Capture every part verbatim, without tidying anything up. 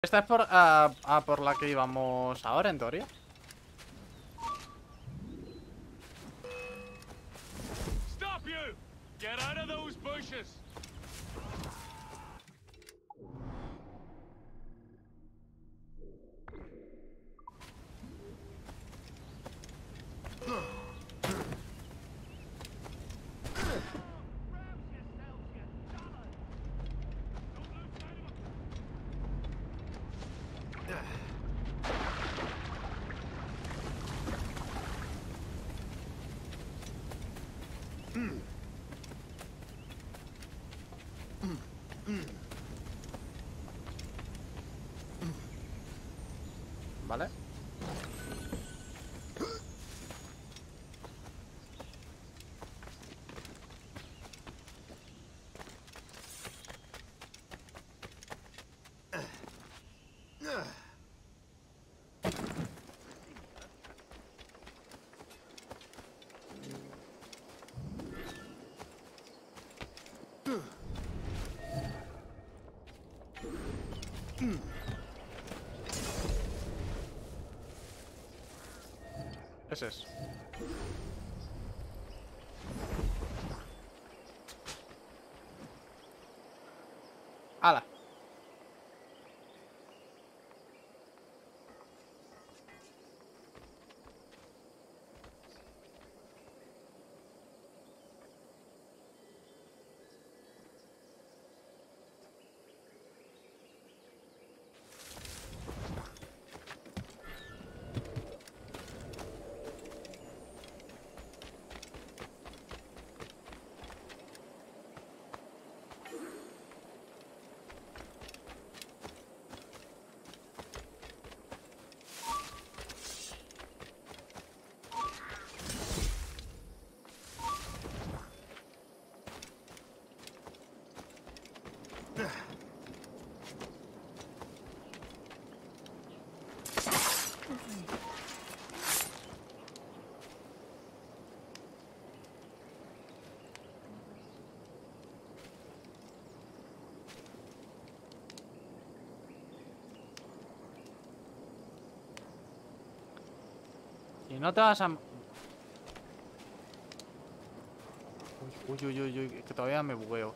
Esta es por, a, a por la que íbamos ahora, en teoría. Stop you! Get out of those bushes! Vale. Ese es. ¡Hala! Y no te vas a... Uy, uy, uy, uy, uy, que todavía me bugueo.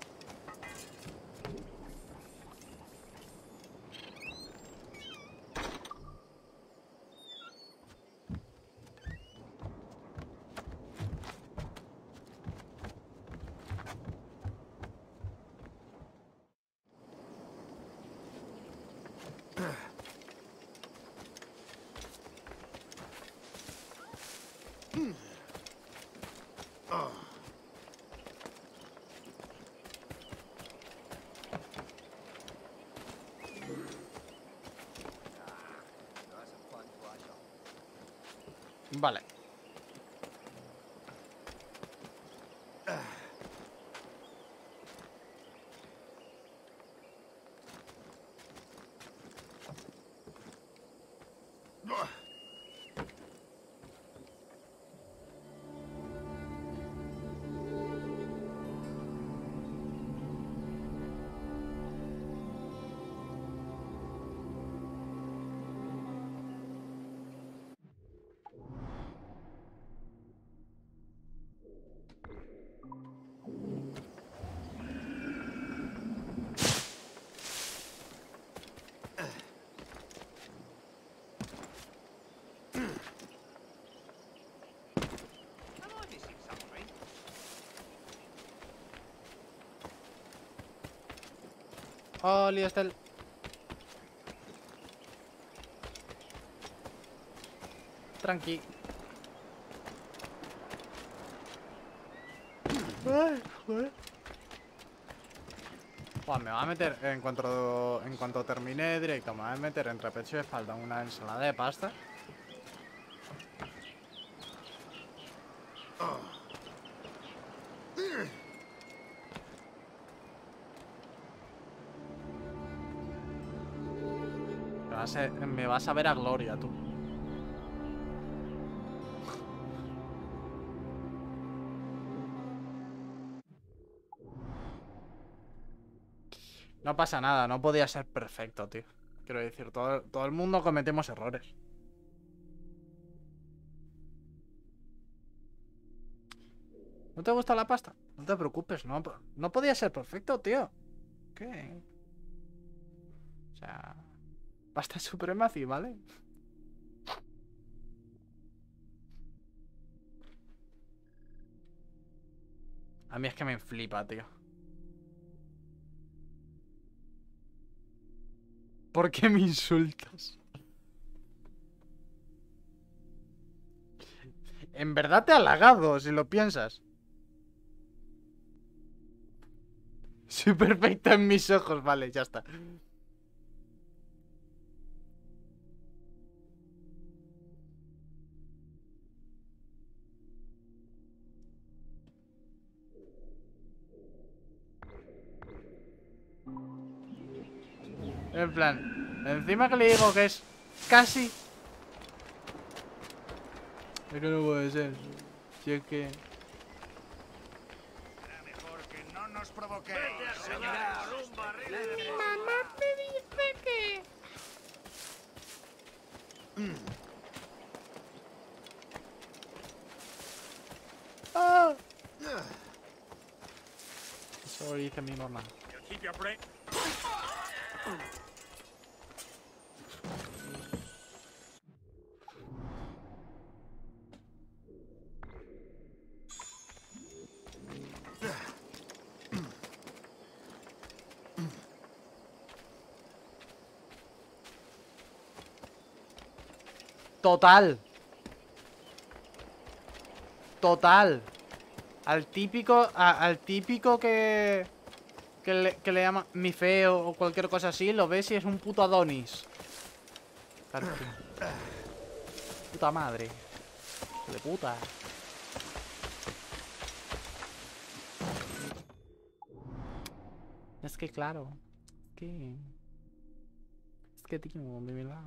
Vale. Oli, Estel. Tranqui. Ay, joder. Buah, me va a meter, en cuanto, en cuanto termine directo, me va a meter entre pecho y espalda una ensalada de pasta. Me vas a, me vas a ver a gloria, tú. No pasa nada, no podía ser perfecto, tío. Quiero decir, todo, todo el mundo cometemos errores. ¿No te gusta la pasta? No te preocupes, no, no podía ser perfecto, tío. ¿Qué? O sea... Pasta supremacy, ¿vale? A mí es que me flipa, tío. ¿Por qué me insultas? En verdad te ha halagado, si lo piensas. Soy perfecto en mis ojos, vale, ya está. En plan, encima que le digo que es casi... Es que no puede ser. Si es que... Será mejor que no nos provoquéis, señora. Mamá te dice que... ¡Ah! Eso lo dice mi mamá. Keep your brain. Total. Total. Al típico... a- al típico que... Que le, que le llama mi feo o cualquier cosa así, lo ves y es un puto Adonis. Claro, tío. Puta madre. Hijo de puta. Es que claro. Es que... Es que, tío, de verdad.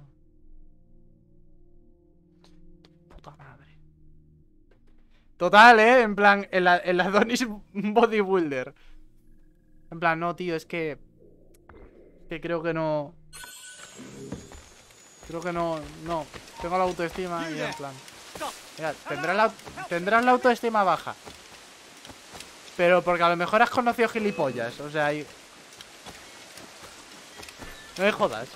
Puta madre. Total, eh. En plan, el, el Adonis bodybuilder. En plan, no, tío, es que... Que creo que no... Creo que no... No. Tengo la autoestima y en plan... Mira, tendrás la, tendrás la autoestima baja. Pero porque a lo mejor has conocido gilipollas. O sea, hay... No me jodas.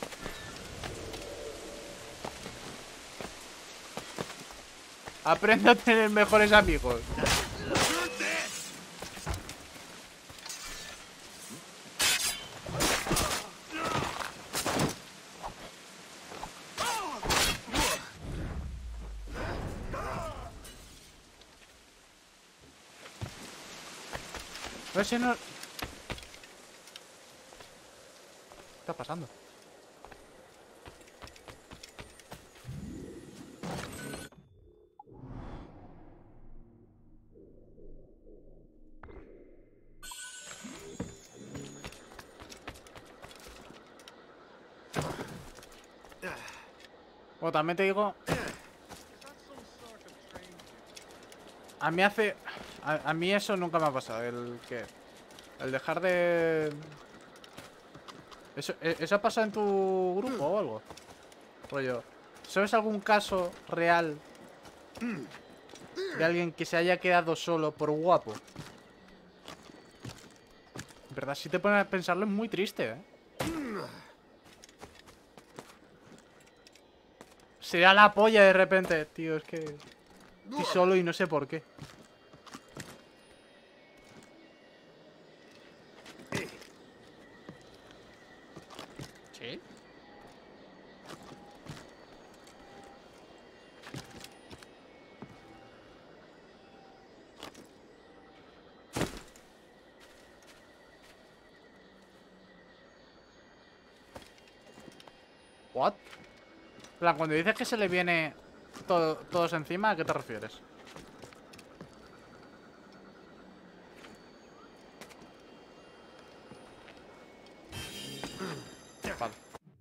Aprende a tener mejores amigos. No sé, no... ¿Qué está pasando? Bueno, también te digo... A mí hace... A, a mí eso nunca me ha pasado. El que... El dejar de... ¿Eso, ¿Eso ha pasado en tu grupo o algo? Rollo, ¿sabes algún caso real de alguien que se haya quedado solo por guapo? En verdad, si te pones a pensarlo, es muy triste, ¿eh? Sería la polla de repente. Tío, es que... Estoy solo y no sé por qué. ¿Sí? ¿What? En plan, cuando dices que se le viene todo, todos encima, ¿a qué te refieres? Vale.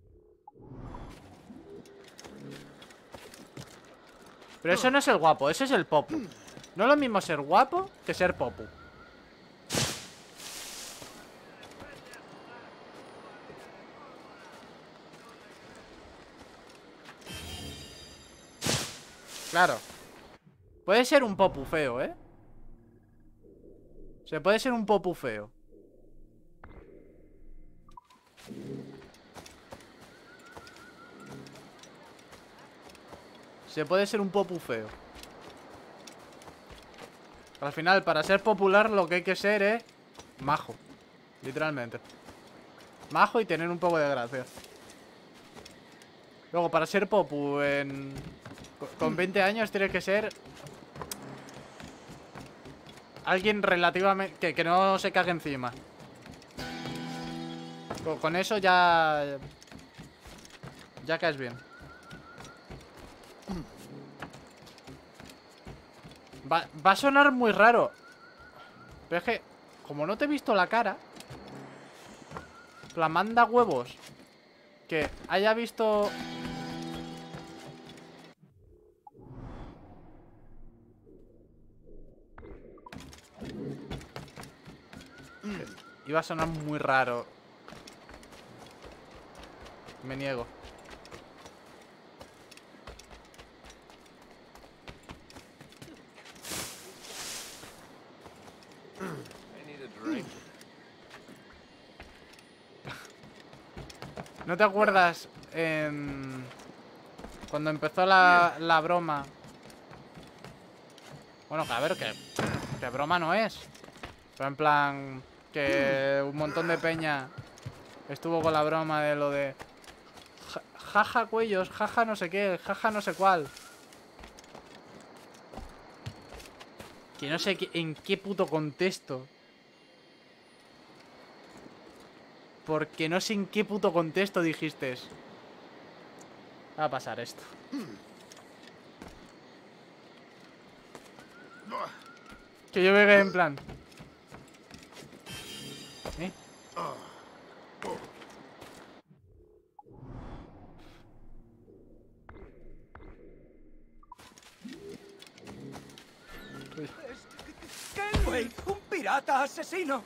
Pero eso no es el guapo, ese es el popu. No es lo mismo ser guapo que ser popu. Claro. Puede ser un popu feo, ¿eh? Se puede ser un popu feo. Se puede ser un popu feo. Al final, para ser popular lo que hay que ser es majo. Literalmente. Majo y tener un poco de gracia. Luego, para ser popu en... con veinte años tienes que ser alguien relativamente... Que, que no se cague encima. Con, con eso ya... Ya caes bien. Va, va a sonar muy raro. Pero es que, como no te he visto la cara, la manda huevos que haya visto... Iba a sonar muy raro. Me niego. ¿No te acuerdas en... cuando empezó la, la broma? Bueno, que a ver, que, que broma no es. Pero en plan... Que un montón de peña estuvo con la broma de lo de... ja- Jaja cuellos, jaja no sé qué, jaja no sé cuál. Que no sé qué- en qué puto contexto. Porque no sé en qué puto contexto dijiste. Va a pasar esto. Que yo veía en plan... ¿Eh? ¡Kenway! ¡Un pirata asesino!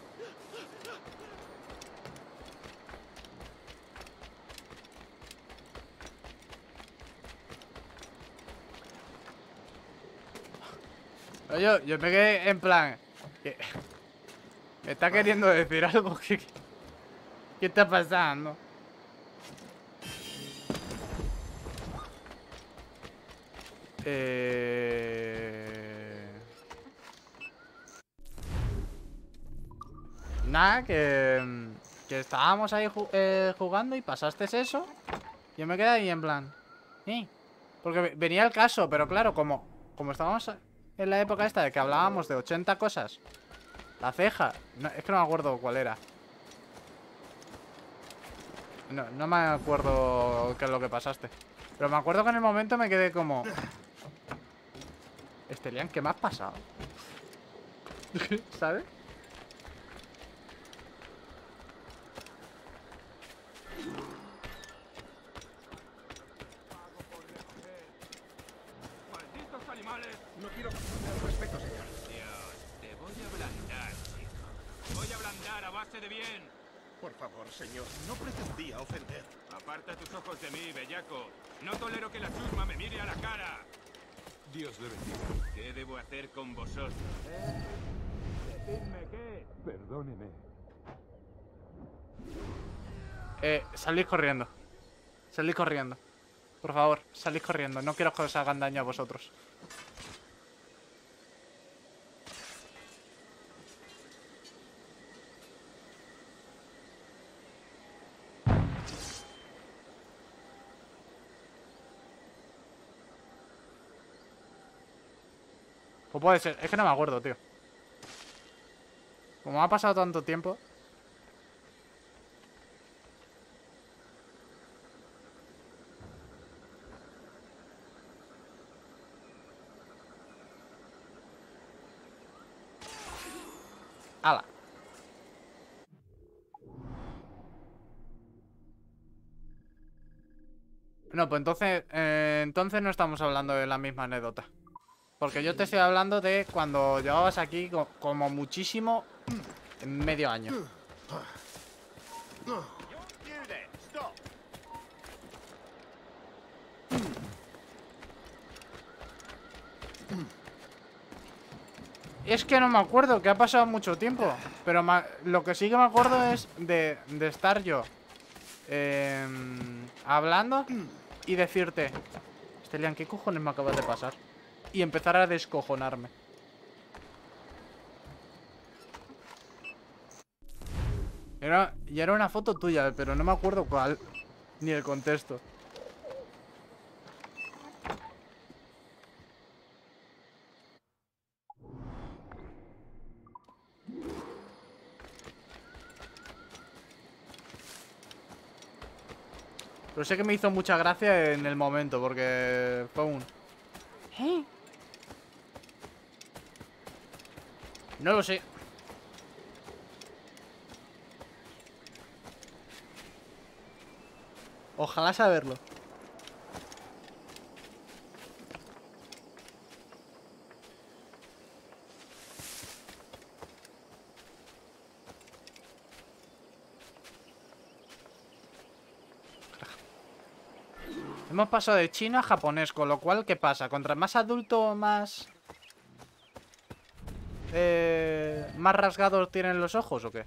Yo, yo me quedé en plan... que- me está queriendo decir algo. que- ¿Qué está pasando? Eh... Nada, que... Que estábamos ahí ju- eh, jugando y pasaste eso. Yo me quedé ahí en plan... ¿Eh? Porque ve- venía el caso, pero claro, como... Como estábamos en la época esta de que hablábamos de ochenta cosas. La ceja... No, es que no me acuerdo cuál era. No, no me acuerdo qué es lo que pasaste. Pero me acuerdo que en el momento me quedé como... Estelian, ¿qué me has pasado? ¿Sabes? ¡Malditos animales! No quiero faltarle al respeto, señor. Dios, te voy a ablandar, chico. Te voy a ablandar a base de bien. Por favor, señor, no pretendía ofender. Aparta tus ojos de mí, bellaco. No tolero que la chusma me mire a la cara. Dios le bendiga. ¿Qué debo hacer con vosotros? Decidme qué. Perdóneme. Eh, salid corriendo. Salid corriendo. Por favor, salid corriendo. No quiero que os hagan daño a vosotros. Pues puede ser. Es que no me acuerdo, tío. Como ha pasado tanto tiempo. ¡Hala! No, pues entonces... eh, entonces no estamos hablando de la misma anécdota. Porque yo te estoy hablando de cuando llevabas aquí co- como muchísimo en medio año. Hilde, stop. Es que no me acuerdo, que ha pasado mucho tiempo. Pero ma- lo que sí que me acuerdo es de, de estar yo eh, hablando y decirte: Stelian, ¿qué cojones me acabas de pasar? Y empezar a descojonarme. Era, y era una foto tuya, pero no me acuerdo cuál. Ni el contexto. Pero sé que me hizo mucha gracia en el momento, porque fue un... ¿Eh? No lo sé. Ojalá saberlo. Hemos pasado de chino a japonés, con lo cual, ¿qué pasa? ¿Contra más adulto, más... Eh, más rasgados tienen los ojos o qué?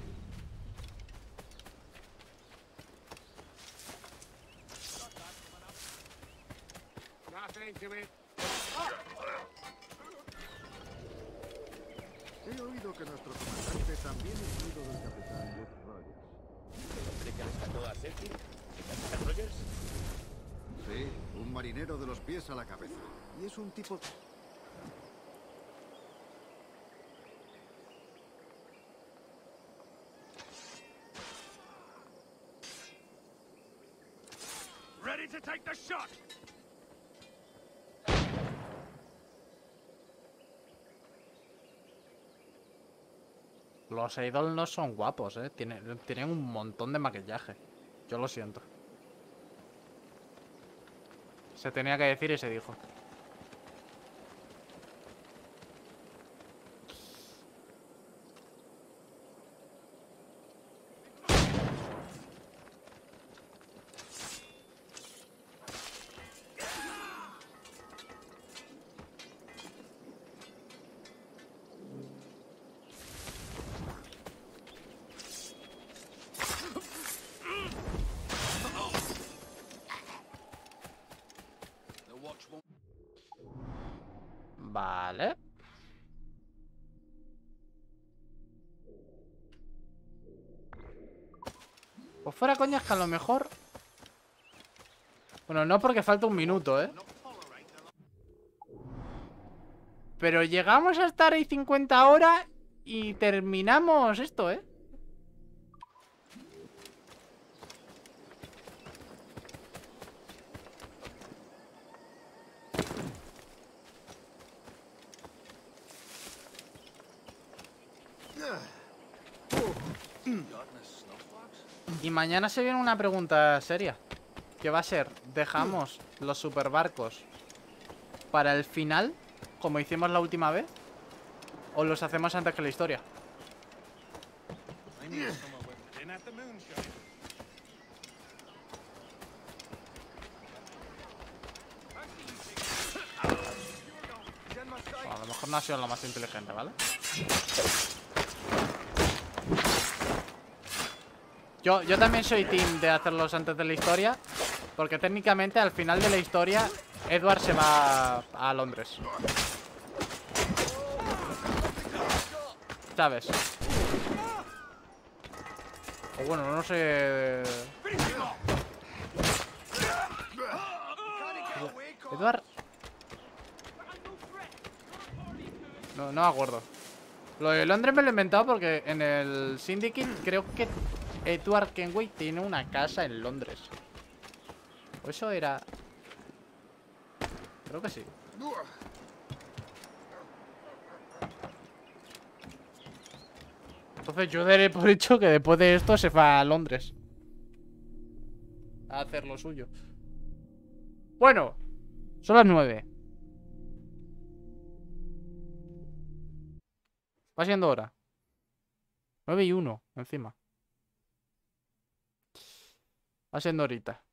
He oído que nuestro comandante también es amigo del capitán Jeff Rogers. ¿El que rescató a Sergi? ¿El capitán Rogers? Sí, un marinero de los pies a la cabeza. Y es un tipo... Ready to take the shot. Los idols no son guapos, eh. Tienen, tienen un montón de maquillaje. Yo lo siento. Se tenía que decir y se dijo. Vale. Pues fuera coñas que a lo mejor... Bueno, no porque falta un minuto, ¿eh? Pero llegamos a estar ahí cincuenta horas y terminamos esto, ¿eh? Y mañana se viene una pregunta seria. Que va a ser, ¿dejamos los superbarcos para el final, como hicimos la última vez? ¿O los hacemos antes que la historia? Bueno, a lo mejor no ha sido lo más inteligente, ¿vale? Yo, yo también soy team de hacerlos antes de la historia, porque técnicamente al final de la historia Edward se va a, a Londres, ¿sabes? O bueno, no sé... Edward... No, no me acuerdo. Lo de Londres me lo he inventado porque en el Syndicate creo que Edward Kenway tiene una casa en Londres. O eso era... Creo que sí. Entonces yo daré por hecho que después de esto se va a Londres a hacer lo suyo. Bueno, son las nueve. Va siendo hora. Nueve y uno, encima. Va siendo horita.